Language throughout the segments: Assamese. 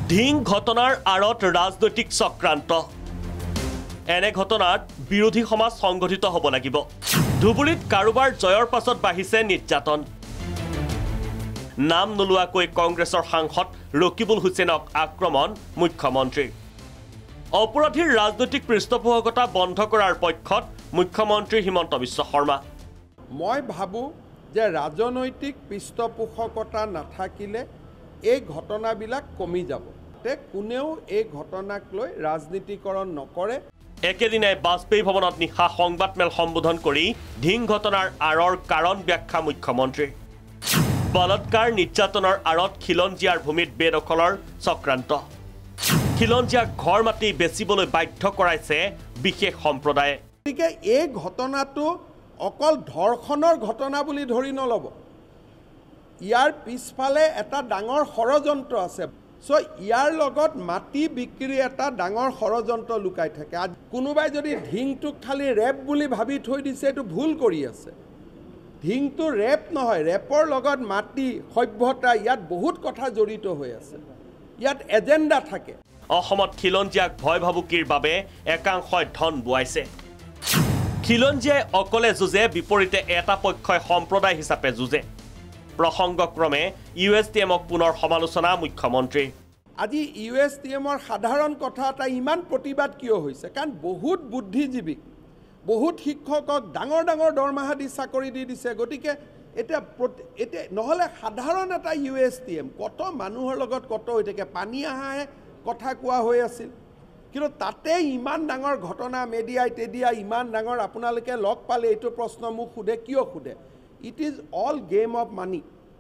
ধিং ঘটনাৰ আঁৰত ৰাজনৈতিক চক্ৰান্ত এনে ঘটনাত বিৰোধী সমাজ সংগঠিত হ'ব লাগিব ধুবুৰীত কাৰোবাৰ জয়ৰ পাছত বাঢ়িছে নিৰ্যাতন নাম নোলোৱাকৈ কংগ্ৰেছৰ সাংসদ ৰকিবুল হুছেইনক আক্ৰমণ মুখ্যমন্ত্ৰী অপৰাধীৰ ৰাজনৈতিক পৃষ্ঠপোষকতা বন্ধ কৰাৰ পক্ষত মুখ্যমন্ত্ৰী হিমন্ত বিশ্ব শৰ্মা মই ভাবো যে ৰাজনৈতিক পৃষ্ঠপোষকতা নাথাকিলে এই ঘটনাবিলাক কমি যাব তে কোনেও এই ঘটনাক লৈ ৰাজনীতিকৰণ নকৰে একেদিনাই বাজপেয়ী ভৱনত নিশা সংবাদমেল সম্বোধন কৰি ধিং ঘটনাৰ আঁৰৰ কাৰণ ব্যাখ্যা মুখ্যমন্ত্ৰী বলৎকাৰ নিৰ্যাতনৰ আঁৰত খিলঞ্জীয়াৰ ভূমিত বেদখলৰ চক্ৰান্ত খিলঞ্জীয়াক ঘৰ মাটি বেচিবলৈ বাধ্য কৰাইছে বিশেষ সম্প্ৰদায়ে গতিকে এই ঘটনাটো অকল ধৰ্ষণৰ ঘটনা বুলি ধৰি নল'ব ইয়াৰ পিছফালে এটা ডাঙৰ ষড়যন্ত্ৰ আছে সো ইয়াৰ লগত মাটি বিক্ৰী এটা ডাঙৰ ষড়যন্ত্ৰ লুকাই থাকে আজ কোনোবাই যদি ধিংটোক খালি ৰেপ বুলি ভাবি থৈ দিছে এইটো ভুল কৰি আছে ধিংটো ৰেপ নহয় ৰেপৰ লগত মাটি সভ্যতা ইয়াত বহুত কথা জড়িত হৈ আছে ইয়াত এজেণ্ডা থাকে অসমত খিলঞ্জীয়াক ভয় ভাবুকিৰ বাবে একাংশই ধন বুৱাইছে খিলঞ্জীয়াই অকলে যুঁজে বিপৰীতে এটা পক্ষই সম্প্ৰদায় হিচাপে যুঁজে প্ৰসংগক্ৰমে ইউএছটিএমক পুনৰ সমালোচনা মুখ্যমন্ত্ৰী আজি ইউএছটিএমৰ সাধাৰণ কথা এটা ইমান প্ৰতিবাদ কিয় হৈছে কাৰণ বহুত বুদ্ধিজীৱী বহুত শিক্ষকক ডাঙৰ ডাঙৰ দৰমহা দি চাকৰি দি দিছে গতিকে এটা নহ'লে সাধাৰণ এটা ইউএছটিএম কত মানুহৰ লগত কত হৈ থাকে পানী আহাহে কথা কোৱা হৈ আছিল কিন্তু তাতে ইমান ডাঙৰ ঘটনা মিডিয়াই তেডিয়া ইমান ডাঙৰ আপোনালোকে লগ পালে এইটো প্ৰশ্ন মোক সোধে কিয় সোধে it is all game of money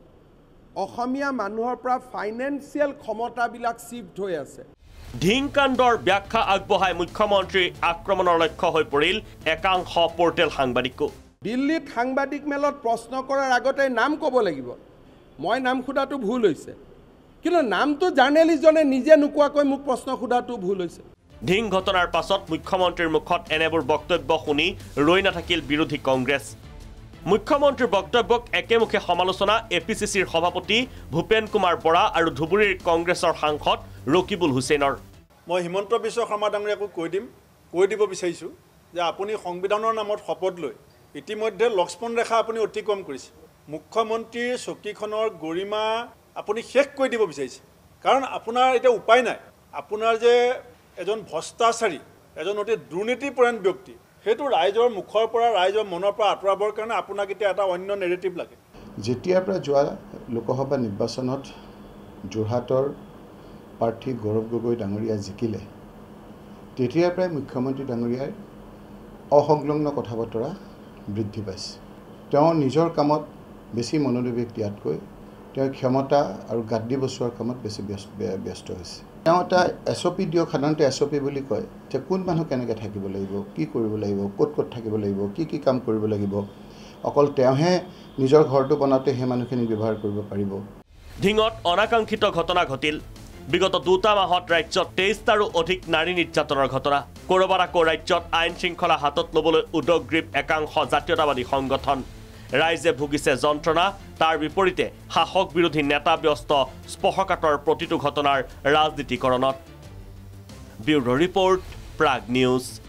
Asomiya মানুহৰ পৰা ফাইনেন্সিয়েল ক্ষমতাবিলাক শিফ্ট হৈ আছে ধিংকাণ্ডৰ ব্যাখ্যা আগবঢ়াই মুখ্যমন্ত্ৰী আক্ৰমণৰ লক্ষ্য হৈ পৰিল একাংশ পৰ্টেল সাংবাদিকো দিল্লীত সাংবাদিক মেলত প্ৰশ্ন কৰাৰ আগতে নাম ক'ব লাগিব মই নাম সোধাটো ভুল হৈছে কিন্তু নামটো জাৰ্নেলিষ্টজনে নিজে নোকোৱাকৈ মোক প্ৰশ্ন সোধাটো ভুল হৈছে ধিং ঘটনাৰ পাছত মুখ্যমন্ত্ৰীৰ মুখত এনেবোৰ বক্তব্য শুনি ৰৈ নাথাকিল বিৰোধী কংগ্ৰেছ মুখ্যমন্ত্ৰীৰ বক্তব্যক একেমুখে সমালোচনা এপিচিচিৰ সভাপতি ভূপেন কুমাৰ বৰা আৰু ধুবুৰীৰ কংগ্ৰেছৰ সাংসদ ৰকিবুল হুছেইনৰ মই হিমন্ত বিশ্ব শৰ্মা ডাঙৰীয়াকো কৈ দিব বিচাৰিছোঁ যে আপুনি সংবিধানৰ নামত শপত লৈ ইতিমধ্যে লক্ষ্মণ ৰেখা আপুনি অতিক্ৰম কৰিছে মুখ্যমন্ত্ৰীৰ চকীখনৰ গৰিমা আপুনি শেষ কৰি দিব বিচাৰিছে কাৰণ আপোনাৰ এতিয়া উপায় নাই আপোনাৰ যে এজন ভ্ৰষ্টাচাৰী এজন অতি দুৰ্নীতিপৰায়ণ ব্যক্তি সেইটো ৰাইজৰ মুখৰ পৰা ৰাইজৰ মনৰ পৰা আঁতৰাবৰ কাৰণে আপোনাক এতিয়া এটা অন্য নেৰেটিভ লাগে যেতিয়াৰ পৰা যোৱা লোকসভা নিৰ্বাচনত যোৰহাটৰ প্ৰাৰ্থী গৌৰৱ গগৈ ডাঙৰীয়া জিকিলে তেতিয়াৰ পৰাই মুখ্যমন্ত্ৰী ডাঙৰীয়াৰ অসংলগ্ন কথা বতৰা বৃদ্ধি পাইছে তেওঁ নিজৰ কামত বেছি মনোনিৱেশ দিয়াতকৈ তেওঁ ক্ষমতা আৰু গাদ্দি বচোৱাৰ কামত বেছি ব্যস্ত হৈছে তেওঁ এটা এছঅপি দিয়ক সাধাৰণতে এছঅপি বুলি কয় যে কোন মানুহ কেনেকৈ থাকিব লাগিব কি কৰিব লাগিব ক'ত থাকিব লাগিব কি কাম কৰিব লাগিব অকল তেওঁহে নিজৰ ঘৰটো বনাওঁতে সেই মানুহখিনিক ব্যৱহাৰ কৰিব পাৰিব ধিঙত অনাকাংক্ষিত ঘটনা ঘটিল বিগত 2টা মাহত ৰাজ্যত 23টাৰো অধিক নাৰী নিৰ্যাতনৰ ঘটনা ক'ৰবাত আকৌ ৰাজ্যত আইন শৃংখলা হাতত ল'বলৈ উদগ্ৰীৱ একাংশ জাতীয়তাবাদী সংগঠন ৰাইজে ভুগিছে যন্ত্ৰণা তাৰ বিপৰীতে শাসক বিৰোধী নেতা ব্যস্ত স্পৰ্শকাতৰ প্ৰতিটো ঘটনাৰ ৰাজনীতিকৰণত ব্যুৰো ৰিপৰ্ট প্ৰাগ নিউজ